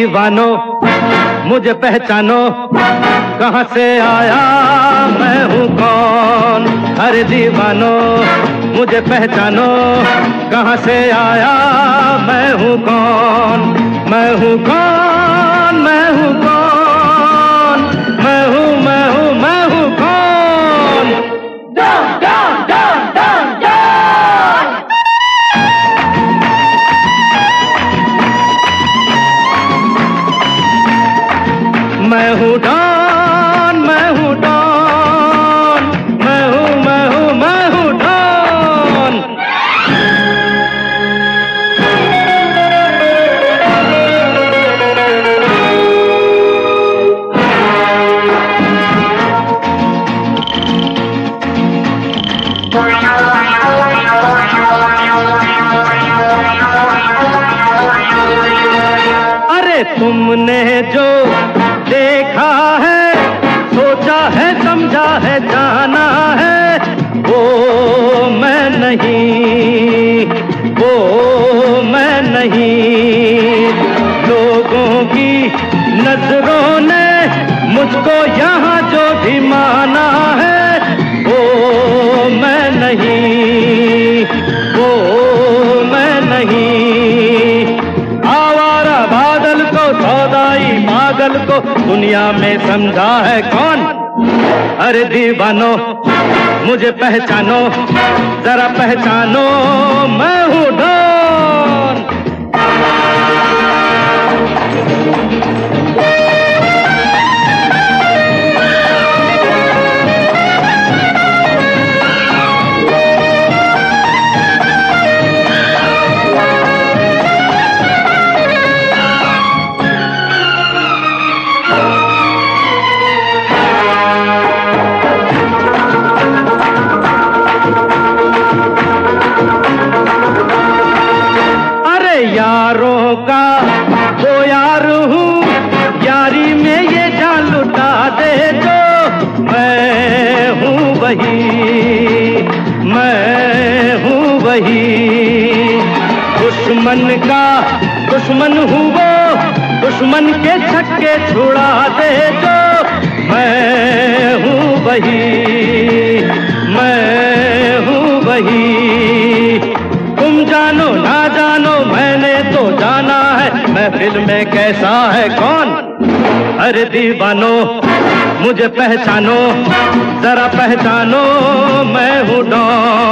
दीवानो मुझे पहचानो, कहाँ से आया मैं हूँ कौन। अरे दीवानो मुझे पहचानो, कहाँ से आया मैं हूँ कौन। मैं हूँ कौन, मैं हूँ कौन, मैं हूँ मैं हूँ मैं हूँ कौन। Don Don Don Don Don. मैं हूँ डॉन, मैं हूँ डॉन, मैं हूँ मैं हूँ मैं हूँ डॉन। अरे तुमने जो देखा है, सोचा है, समझा है, जाना है, वो मैं नहीं, वो मैं नहीं। लोगों की नजरों ने मुझको यहाँ जो भी माना है, वो मैं नहीं, वो मैं नहीं। आवारा बादल को, सौदाई पागल को दुनिया में समझा है कौन। अरे दीवानो मुझे पहचानो, जरा पहचानो, मैं हूँ डॉन। यारों का वो यार हूँ, यारी में ये जान लुटा दे जो मैं हूँ वही, मैं हूँ वही। दुश्मन का दुश्मन हूँ वो, दुश्मन के छक्के छुड़ा दे जो मैं हूँ वही, मैं हूँ वही। तुम जानो ना जानो मैंने तो जाना है, महफिल में कैसा है कौन। अरे दीवानो मुझे पहचानो, जरा पहचानो, मैं हूँ डॉन।